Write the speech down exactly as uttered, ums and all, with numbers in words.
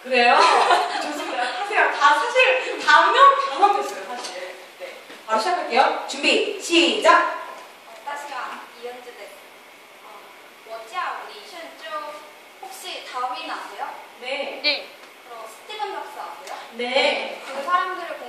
그래요? 좋습니다. 하세요. 다 사실 다명 다 넘겼어요, 사실. 네. 바로 시작할게요. 준비, 시작! 大家이현주です. 어, 我叫李胜洲. 혹시 다윈 아세요? 네. 네. 그럼 스티븐 박스 아세요? 네. 그 사람들을